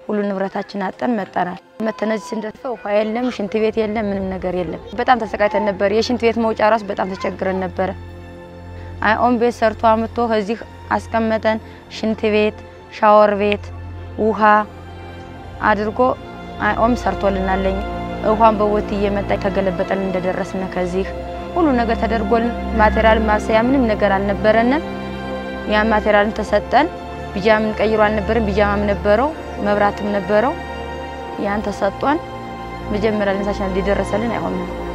ሁሉ ንብረታችን አጠን መጣናል መተነዚህ እንደተፈው ውሃ የለም ሽንት ቤት የለም ምንም ነገር የለም በጣም ተሰቃይተን ነበር የሽንት ቤት መውጫ ራስ በጣም ተቸግረን ነበር አይኦም ቤት ሰርቶ አመቶ ከዚህ አስቀመጠን ሽንት ቤት ሻወር ቤት ውሃ አድርጎ አይኦም ሰርቶልናለኝ ውሃን በወት እየመጣ ተገለበጠን እንደደረስነ ከዚህ ሁሉ ነገር ተደርጎልን ማቴሪያል ማሰያ ምንም ነገር አልነበረነ ያ ማቴሪያልን ተሰጠን ቢጃምን ቀይሮ አልነበረም ቢጃማም ነበረው መብራትም ነበረው ያን ተሰጥቷን መጀመሪያ ለንሳችን ሊደረሰልን አይሆንም